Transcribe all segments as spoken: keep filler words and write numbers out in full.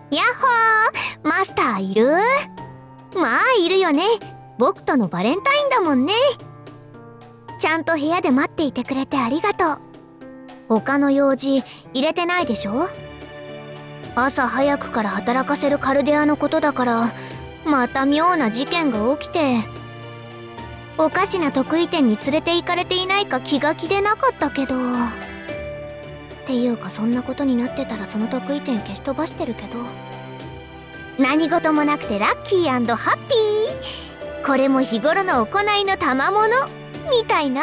やっほー、マスターいる？まあいるよね。僕とのバレンタインだもんね。ちゃんと部屋で待っていてくれてありがとう。他の用事入れてないでしょ？朝早くから働かせるカルデアのことだから、また妙な事件が起きて、おかしな得意店に連れて行かれていないか気が気でなかったけど。っていうか、そんなことになってたらその得意点消し飛ばしてるけど、何事もなくてラッキー&ハッピー。これも日頃の行いの賜物みたいな。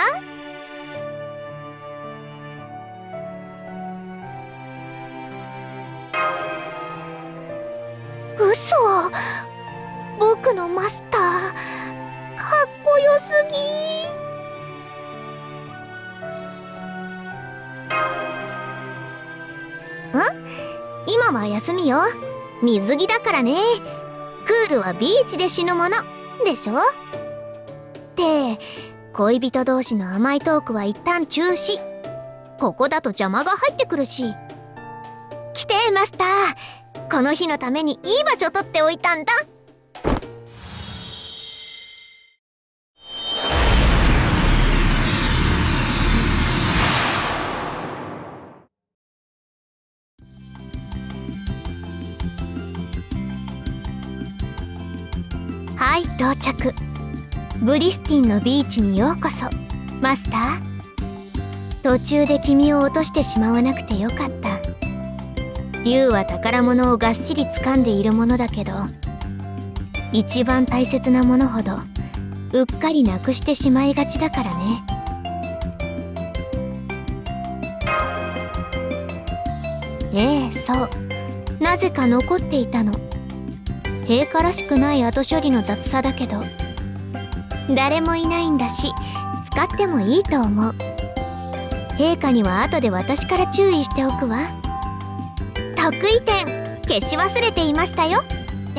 嘘、僕のマスターかっこよすぎ。ん？今は休みよ。水着だからね。クールはビーチで死ぬものでしょ。って恋人同士の甘いトークは一旦中止。ここだと邪魔が入ってくるし。来てマスター、この日のためにいい場所取っておいたんだ。はい、到着。ブリスティンのビーチにようこそ。マスター、途中で君を落としてしまわなくてよかった。竜は宝物をがっしり掴んでいるものだけど、一番大切なものほどうっかりなくしてしまいがちだからね。ええ、そう、なぜか残っていたの。陛下らしくない後処理の雑さだけど、誰もいないんだし使ってもいいと思う。陛下には後で私から注意しておくわ。得意点消し忘れていましたよ。で、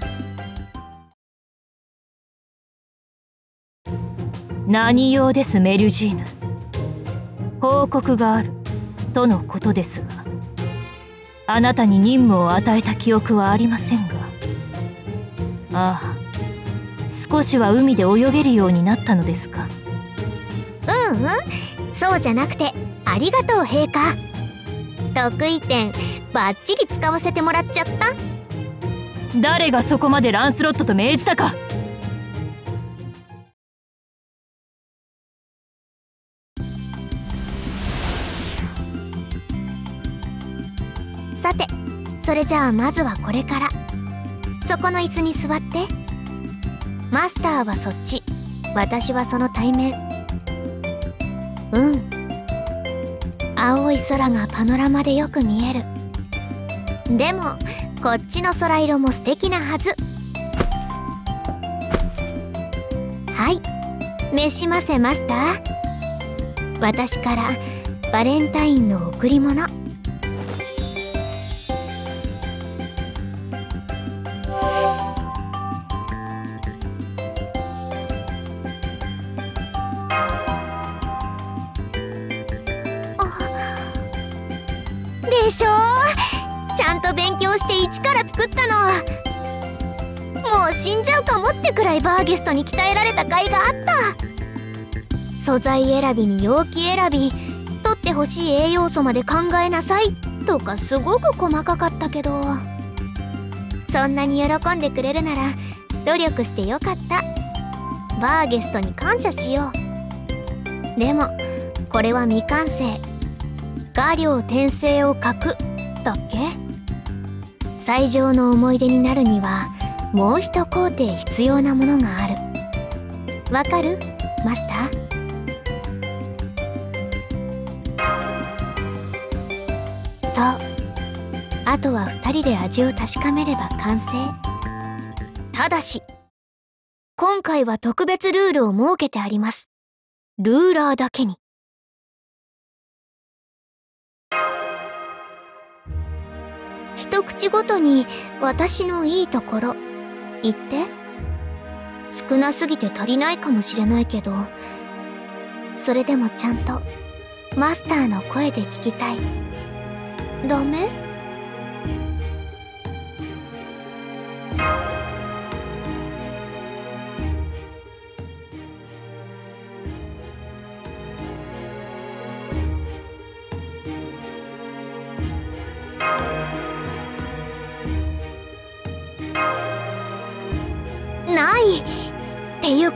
何用ですメリュジーヌ。報告があるとのことですが、あなたに任務を与えた記憶はありませんが。ああ、少しは海で泳げるようになったのですか？ うんうん、そうじゃなくてありがとう陛下。得意点バッチリ使わせてもらっちゃった。 誰がそこまでランスロットと命じたか。 さて、それじゃあまずはこれから。そこの椅子に座って。マスターはそっち、私はその対面。うん、青い空がパノラマでよく見える。でもこっちの空色も素敵なはず。はい、召しませマスター。私からバレンタインの贈り物。でしょー、ちゃんと勉強して一から作ったの。もう死んじゃうかもってくらいバーゲストに鍛えられた甲斐があった。素材選びに容器選び、取ってほしい栄養素まで考えなさいとかすごく細かかったけど、そんなに喜んでくれるなら努力してよかった。バーゲストに感謝しよう。でもこれは未完成。画量転生を書くだっけ？最上の思い出になるにはもう一工程必要なものがある。わかる？マスター。そう、あとは二人で味を確かめれば完成。ただし今回は特別ルールを設けてあります。ルーラーだけに。一口ごとに私のいいところ言って。少なすぎて足りないかもしれないけど、それでもちゃんとマスターの声で聞きたい。ダメ？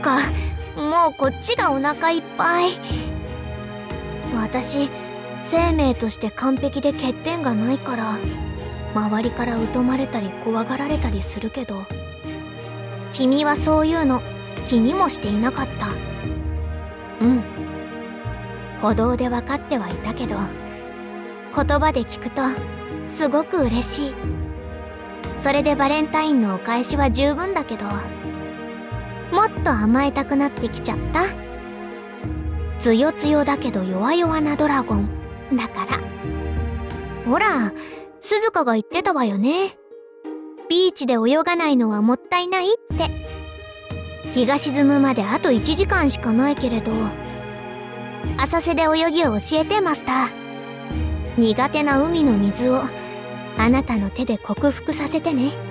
かもうこっちがお腹いっぱい。私生命として完璧で欠点がないから周りから疎まれたり怖がられたりするけど、君はそういうの気にもしていなかった。うん、鼓動で分かってはいたけど、言葉で聞くとすごく嬉しい。それでバレンタインのお返しは十分だけど、もっと甘えたくなってきちゃった。つよつよだけど弱々なドラゴンだから。ほら、鈴鹿が言ってたわよね。ビーチで泳がないのはもったいないって。日が沈むまであといちじかんしかないけれど、浅瀬で泳ぎを教えてマスター。苦手な海の水をあなたの手で克服させてね。